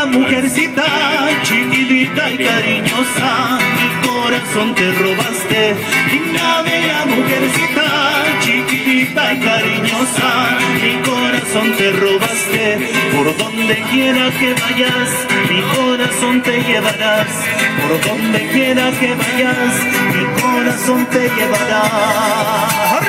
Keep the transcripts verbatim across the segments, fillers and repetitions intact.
mujercita, chiquitita y cariñosa, mi corazón te robaste. Linda, bella mujercita, chiquitita y cariñosa, mi corazón te robaste. Por donde quiera que vayas, mi corazón te llevarás. Por donde quiera que vayas, mi corazón te llevará.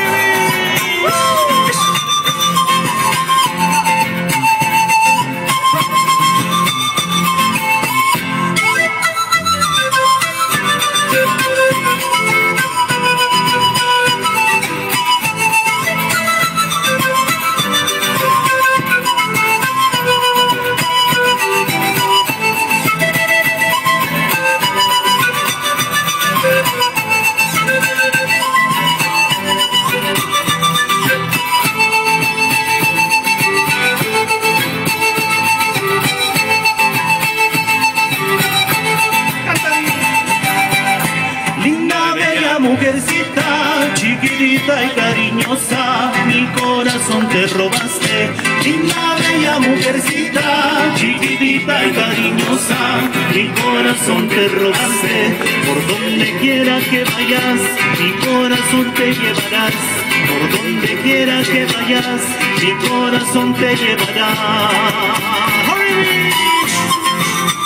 Mujercita, chiquitita y cariñosa, mi corazón te robaste. Linda, bella mujercita, chiquitita y cariñosa, mi corazón te robaste. Por donde quiera que vayas, mi corazón te llevarás. Por donde quiera que vayas, mi corazón te llevará.